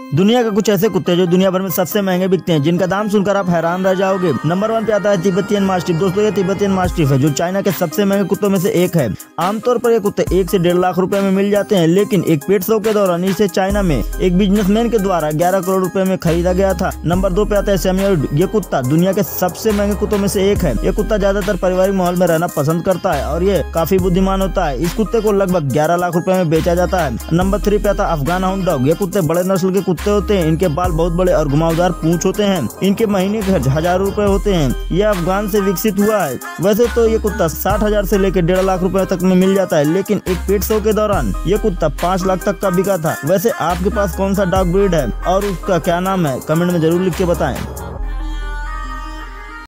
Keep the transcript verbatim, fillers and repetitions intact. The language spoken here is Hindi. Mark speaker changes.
Speaker 1: दुनिया के कुछ ऐसे कुत्ते जो दुनिया भर में सबसे महंगे बिकते हैं, जिनका दाम सुनकर आप हैरान रह जाओगे। नंबर वन पे आता है तिब्बतियन मास्टिफ। दोस्तों ये तिब्बतियन मास्टिफ है जो चाइना के सबसे महंगे कुत्तों में से एक है। आमतौर पर ये कुत्ते एक से डेढ़ लाख रुपए में मिल जाते हैं, लेकिन एक पेट शो के दौरान इसे चाइना में एक बिजनेसमैन के द्वारा ग्यारह करोड़ रुपए में खरीदा गया था। नंबर दो पे आता है सैमोयेड। ये कुत्ता दुनिया के सबसे महंगे कुत्तों में से एक है। ये कुत्ता ज्यादातर पारिवारिक माहौल में रहना पसंद करता है और ये काफी बुद्धिमान होता है। इस कुत्ते को लगभग ग्यारह लाख रुपए में बेचा जाता है। नंबर थ्री पे आता है अफगान हाउंड डॉग। ये कुत्ते बड़े नस्ल के कुत्ते होते हैं। इनके बाल बहुत बड़े और घुमावदार पूंछ होते हैं। इनके महीने के खर्च हजारों रुपए होते हैं। यह अफगान से विकसित हुआ है। वैसे तो ये कुत्ता साठ हजार से लेकर डेढ़ लाख रुपए तक में मिल जाता है, लेकिन एक पेट शो के दौरान ये कुत्ता पाँच लाख तक का बिका था। वैसे आपके पास कौन सा डॉग ब्रीड है और उसका क्या नाम है, कमेंट में जरूर लिख के बताएं।